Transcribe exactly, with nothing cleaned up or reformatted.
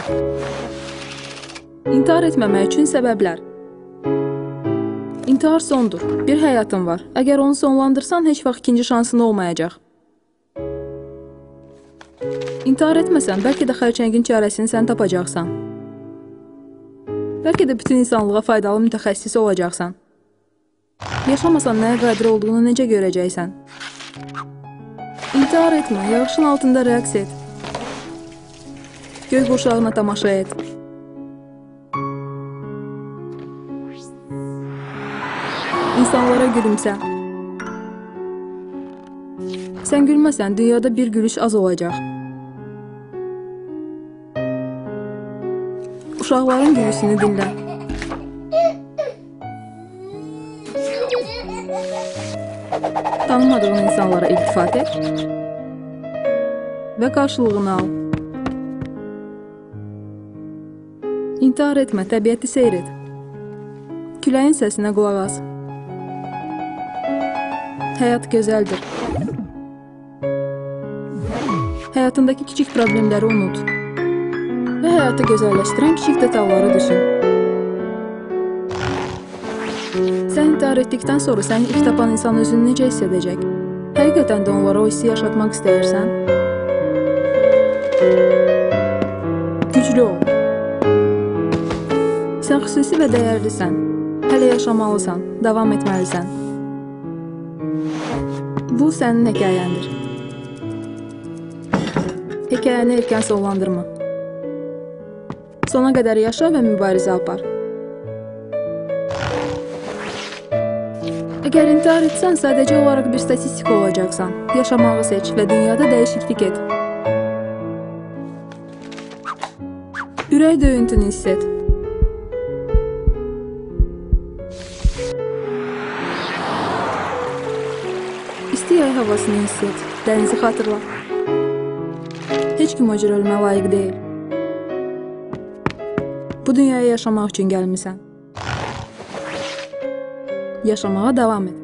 İntihar etməmək üçün səbəblər. İntihar sondur. Bir həyatın var. Əgər onu sonlandırsan, heç vaxt ikinci şansın olmayacaq. İntihar etməsən, bəlkə də xərçəngin çarəsini sən tapacaqsan. Bəlkə də bütün insanlığa faydalı mütəxəssis olacaqsan. Yaşamasan nəyə qadir olduğunu necə görəcəksən? İntihar etmə, yağışın altında rəqs et. Göy qurşağına tamaşa et. İnsanlara gülümsə. Sən gülməsən, dünyada bir gülüş az olacaq. Uşaqların gülüşünü dinlə. Tanımadığın insanlara iltifat et və qarşılığını al. İntihar etmə, təbiəti seyr et. Küləyin səsinə qulaq as. Həyat gözəldir. Həyatındakı kiçik problemləri unut və həyatı gözəlləşdirən kiçik detalları düşün. Sən intihar etdikdən sonra səni ilk tapan insan özünü necə hiss edəcək? Həqiqətən də onlara o hissi yaşatmaq istəyirsən? Güclü ol. Sən xüsusi və dəyərlisən. Hələ yaşamalısan, davam etməlisən. Bu sənin hekayəndir. Hekayəni erkən sonlandırma. Sona qədər yaşa və mübarizə apar. Əgər intihar etsən, sadəcə olaraq bir statistika olacaqsan. Yaşamağı seç və dünyada dəyişiklik et. Ürək döyüntünü hiss et. İsti yay havasını hiss et. Dənizi xatırla. Heç kim o cür ölmə layiq deyil. Bu dünyaya yaşamaq üçün gəlmisən. Yaşamağa davam et.